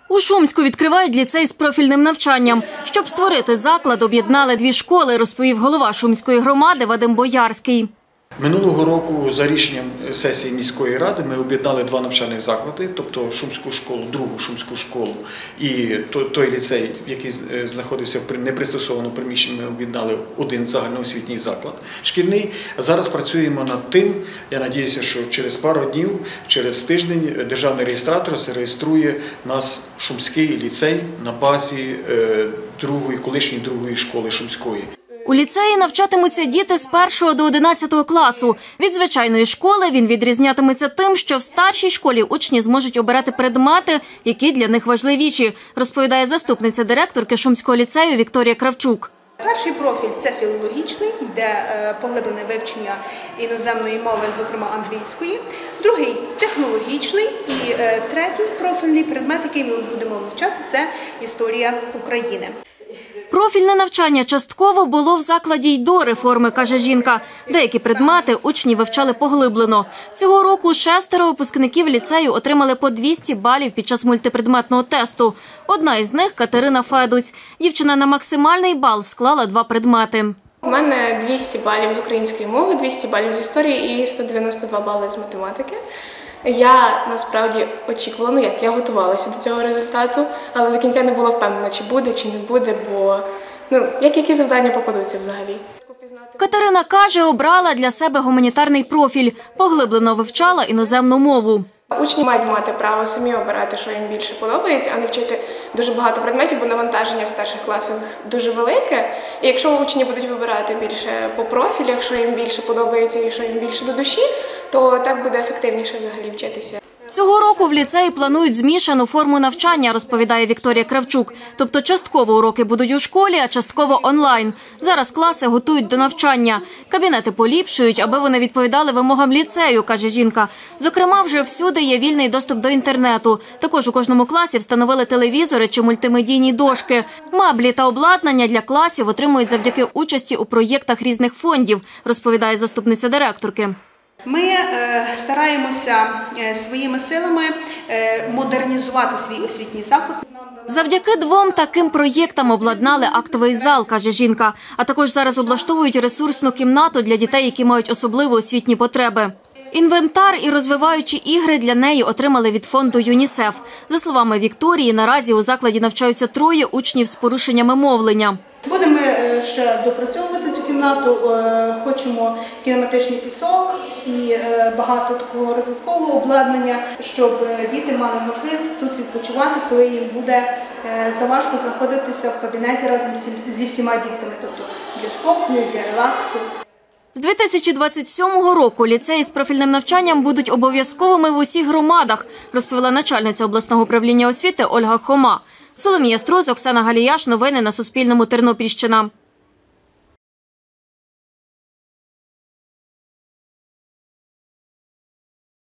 У Шумську відкривають ліцей з профільним навчанням. Щоб створити заклад, об'єднали дві школи, розповів голова Шумської громади Вадим Боярський. Минулого року за рішенням сесії міської ради ми об'єднали два навчальних заклади, тобто Шумську школу, другу Шумську школу і той ліцей, який знаходився в непристосованому приміщенні, ми об'єднали в один загальноосвітній заклад шкільний. Зараз працюємо над тим, я сподіваюся, що через пару днів, через тиждень державний реєстратор зареєструє нас Шумський ліцей на базі колишньої другої школи Шумської. У ліцеї навчатимуться діти з 1 до 11 класу. Від звичайної школи він відрізнятиметься тим, що в старшій школі учні зможуть обирати предмети, які для них важливіші, розповідає заступниця директорки Шумського ліцею Вікторія Кравчук. Перший профіль – це філологічний, йде поглиблене вивчення іноземної мови, зокрема англійської. Другий – технологічний і третій профільний предмет, який ми будемо вивчати – це історія України. Профільне навчання частково було в закладі й до реформи, каже жінка. Деякі предмети учні вивчали поглиблено. Цього року 6 випускників ліцею отримали по 200 балів під час мультипредметного тесту. Одна із них – Катерина Федуць. Дівчина на максимальний бал склала 2 предмети. У мене 200 балів з української мови, 200 балів з історії і 192 бали з математики. Я насправді очікувала, я готувалася до цього результату, але до кінця не була впевнена, чи буде, чи не буде, бо які завдання попадуться взагалі. Катерина каже, обрала для себе гуманітарний профіль, поглиблено вивчала іноземну мову. Учні мають мати право самі обирати, що їм більше подобається, а не вчити дуже багато предметів, бо навантаження в старших класах дуже велике. І якщо учні будуть вибирати більше по профілях, що їм більше подобається і що їм більше до душі, то так буде ефективніше взагалі вчитися. Цього року в ліцеї планують змішану форму навчання, розповідає Вікторія Кравчук. Тобто частково уроки будуть у школі, а частково онлайн. Зараз класи готують до навчання. Кабінети поліпшують, аби вони відповідали вимогам ліцею, каже жінка. Зокрема, вже всюди є вільний доступ до інтернету. Також у кожному класі встановили телевізори чи мультимедійні дошки. Меблі та обладнання для класів отримують завдяки участі у проєктах різних фондів, розповідає заступниця директорки. Ми стараємося своїми силами модернізувати свій освітній заклад. Завдяки 2 таким проєктам обладнали актовий зал, каже жінка. А також зараз облаштовують ресурсну кімнату для дітей, які мають особливі освітні потреби. Інвентар і розвиваючі ігри для неї отримали від фонду ЮНІСЕФ. За словами Вікторії, наразі у закладі навчаються 3 учнів з порушеннями мовлення. Будемо ще допрацьовувати цю кімнату, хочемо кінематичний пісок і багато такого розвиткового обладнання, щоб діти мали можливість тут відпочивати, коли їм буде заважко знаходитися в кабінеті разом зі всіма дітками, тобто для спокою, для релаксу. З 2027 року ліцеї з профільним навчанням будуть обов'язковими в усіх громадах, розповіла начальниця обласного управління освіти Ольга Хома. Соломія Струс, Оксана Галіяш. Новини на Суспільному. Тернопільщина.